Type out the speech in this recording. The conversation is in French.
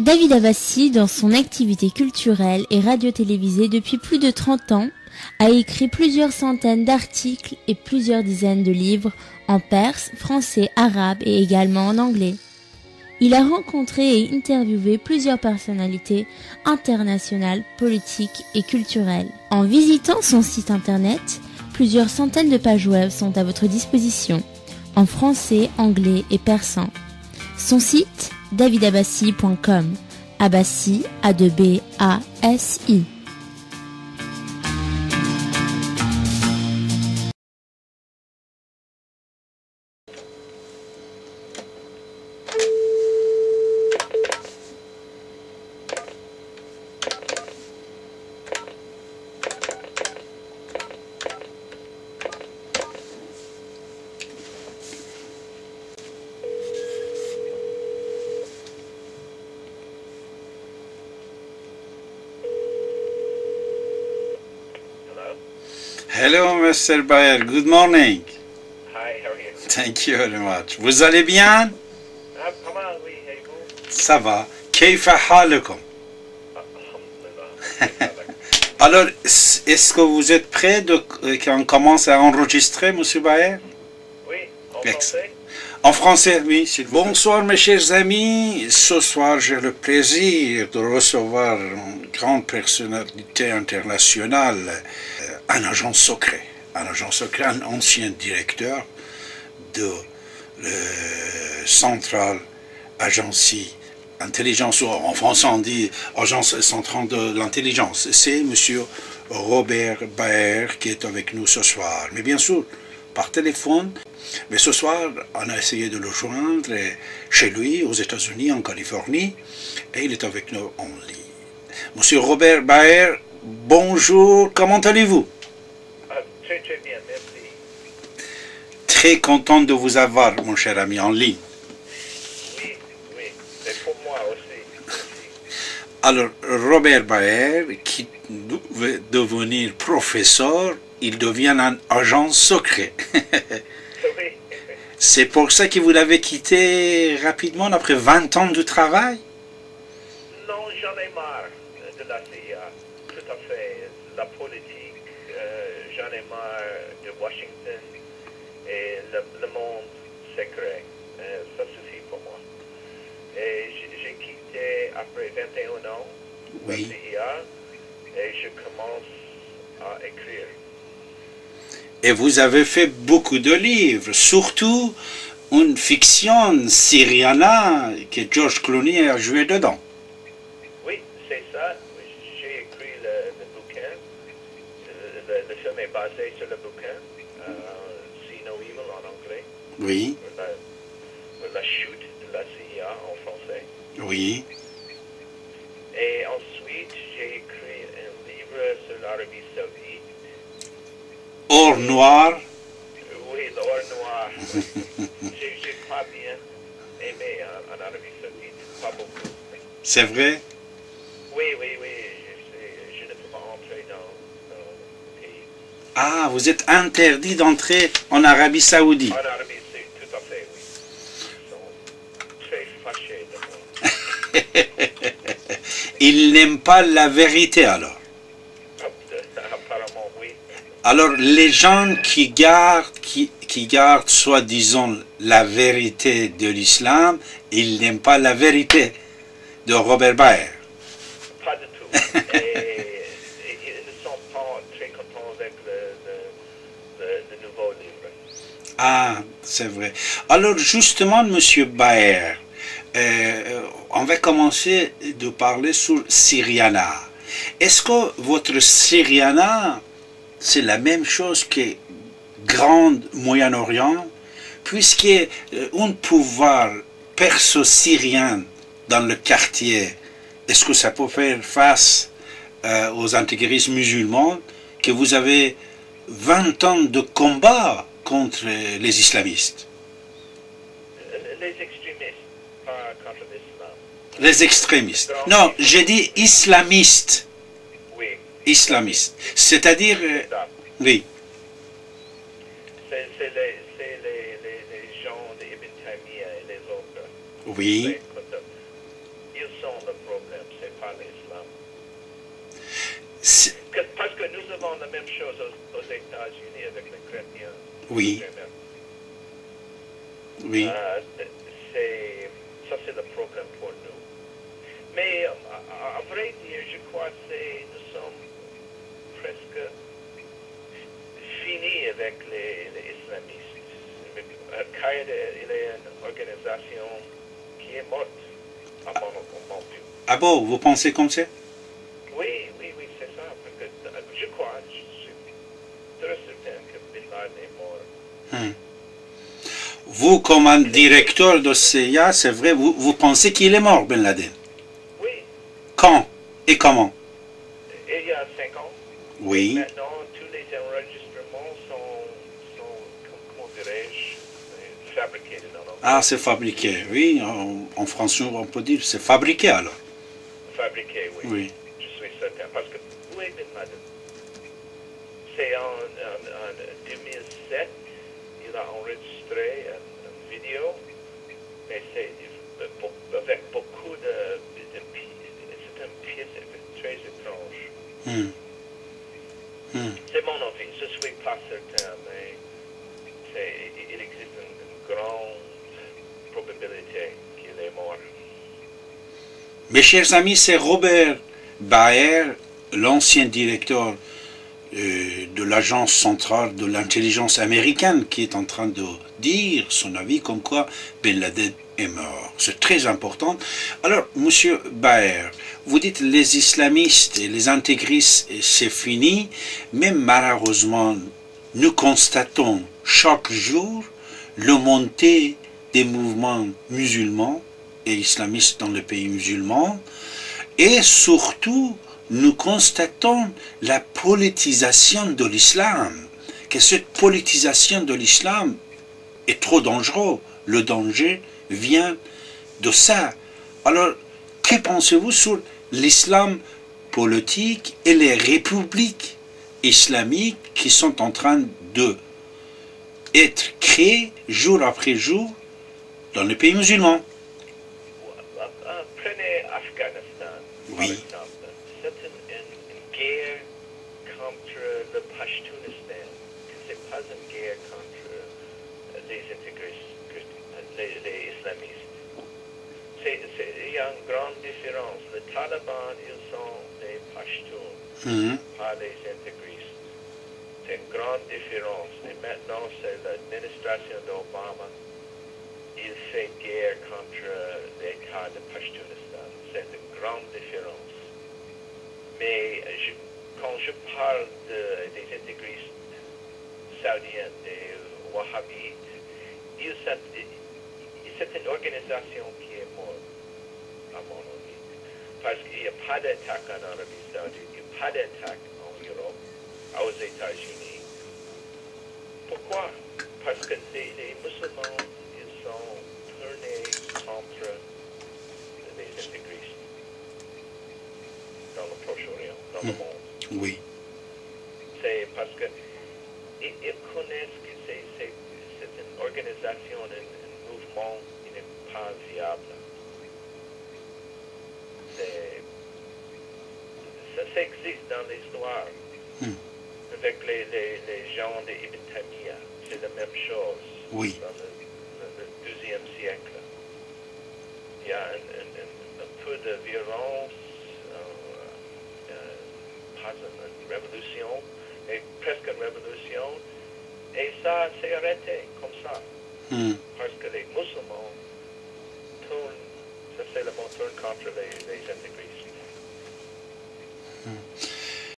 David Abbassi, dans son activité culturelle et radio-télévisée depuis plus de 30 ans, a écrit plusieurs centaines d'articles et plusieurs dizaines de livres en perse, français, arabe et également en anglais. Il a rencontré et interviewé plusieurs personnalités internationales, politiques et culturelles. En visitant son site internet, plusieurs centaines de pages web sont à votre disposition, en français, anglais et persan. Son site, davidabbassi.com. Abbassi, A-2-B-A-S-I. Hello, Mr. Bayer. Good morning. Hi, how are you? Thank you very much. Vous allez bien? Comment, oui, et vous? Ça va. كيف حالكم? Alhamdulillah. Alors, est-ce que vous êtes prêt qu'on commence à enregistrer, Monsieur Bayer? Oui, en français? En français, oui. Bonsoir, mes chers amis. Ce soir, j'ai le plaisir de recevoir une grande personnalité internationale, un agent secret, un ancien directeur de Centrale Agency Intelligence, en français on dit Agence centrale de l'intelligence. C'est Monsieur Robert Baer qui est avec nous ce soir. Mais bien sûr, par téléphone. Mais ce soir, on a essayé de le joindre chez lui, aux États-Unis, en Californie, et il est avec nous en ligne. Monsieur Robert Baer, bonjour, comment allez-vous? Très très bien, merci. Très content de vous avoir, mon cher ami, en ligne. Oui, oui, c'est pour moi aussi. Merci. Alors, Robert Baer, qui veut devenir professeur, il devient un agent secret. Oui. C'est pour ça que vous l'avez quitté rapidement après 20 ans de travail? Non, j'en ai marre de la CIA, tout à fait. La politique, j'en ai marre de Washington et le monde secret. Ça suffit pour moi. Et j'ai quitté après 21 ans la Oui. CIA et je commence à écrire. Et vous avez fait beaucoup de livres, surtout une fiction syriana que George Clooney a joué dedans. Oui, c'est ça. J'ai écrit le bouquin. Le film est basé sur le bouquin. See No Evil en anglais. Oui, La chute de la CIA en français. oui. Et ensuite, j'ai écrit un livre sur l'Arabie Saoudite. Or noir. Oui, l'or noir. J'ai pas bien aimé en Arabie Saoudite. Pas beaucoup. C'est vrai? Oui. Je ne peux pas entrer dans le pays. Ah, vous êtes interdit d'entrer en Arabie Saoudite. En Arabie Saoudite, tout à fait, oui. Ils sont très fâchés de moi. Ils n'aiment pas la vérité alors. Apparemment, oui. Alors, les gens qui gardent soi-disant la vérité de l'islam, ils n'aiment pas la vérité de Robert Baer. Pas du tout. Et ils ne sont pas très contents avec le nouveau livre. Ah, c'est vrai. Alors, justement, Monsieur Baer, on va commencer de parler sur Syriana. Est-ce que votre Syriana, c'est la même chose que Grand Moyen-Orient, puisqu'il y a un pouvoir perso-syrien dans le quartier, est-ce que ça peut faire face aux intégristes musulmans, que vous avez 20 ans de combat contre les islamistes? Les extrémistes, pas contre l'islam. Les extrémistes. Non, j'ai dit islamistes. Oui. Islamistes. C'est-à-dire... oui. C'est les gens d'Ibn Taymiyyah et les autres. Oui. Ils sont le C'est- Parce que nous avons la même chose aux États-Unis avec les chrétiens. Oui, oui. Ça, c'est le problème pour nous. Mais à vrai dire, je crois que nous sommes presque finis avec les islamistes. Al-Qaïda, il est une organisation qui est morte, à mon vue. Ah bon, vous pensez comme ça? Oui, c'est ça. Parce que je crois, je suis très certain que Bin Laden est mort. Hmm. Vous, comme un directeur de CIA, c'est vrai, vous pensez qu'il est mort, Ben Laden? Oui, Quand et comment? il y a 5 ans. Oui. Maintenant, tous les enregistrements sont comment dirais-je, fabriqués dans nos Ah, c'est fabriqué, oui. En français, on peut dire c'est fabriqué alors. fabriqués, oui. Oui. Je suis certain. Parce que où est Bin Laden? C'est en 2007, il a enregistré une vidéo, mais c'est avec beaucoup de c'est une pièce très étrange. Hmm. Hmm. C'est mon avis, je ne suis pas certain, mais il existe une grande probabilité qu'il est mort. Mes chers amis, c'est Robert Baer, l'ancien directeur de l'agence centrale de l'intelligence américaine, qui est en train de dire son avis comme quoi Ben Laden est mort. C'est très important. Alors, monsieur Baer, vous dites les islamistes et les intégristes, c'est fini, mais malheureusement, nous constatons chaque jour le montée des mouvements musulmans et islamistes dans les pays musulmans, et surtout, nous constatons la politisation de l'islam, que cette politisation de l'islam est trop dangereuse. Le danger vient de ça. Alors, que pensez-vous sur l'islam politique et les républiques islamiques qui sont en train de être créées jour après jour dans les pays musulmans? Prenez Afghanistan, par Oui. exemple. C'est une guerre contre le Pashtunistan. Ce n'est pas une guerre contre les intégristes, les islamistes. Il y a une grande différence. Les talibans, ils sont des Pashtuns, Mhm. pas les intégristes. C'est une grande différence. Et maintenant, c'est l'administration d'Obama. Il fait guerre contre l'État de Pashtunistan. C'est une grande différence. Mais quand je parle des intégristes saoudiens, des wahhabites, c'est une organisation qui est morte, à mon avis. Parce qu'il n'y a pas d'attaque en Arabie Saoudite, il n'y a pas d'attaque en Europe, aux États-Unis. Pourquoi? Parce que les musulmans, ils sont tournés contre les intégristes dans le Proche-Orient, dans le monde. Oui. C'est parce que ils connaissent que c'est une organisation, un mouvement qui n'est pas viable. Ça existe dans l'histoire. Hmm. Avec les gens d'Ibn Taymiyyah, c'est la même chose. Oui. Dans le 12e siècle. Il y a un peu de violence, pas une révolution, mais presque une révolution, et ça s'est arrêté comme ça. Hmm. Parce que les musulmans tournent, ça c'est le mot, tournent contre les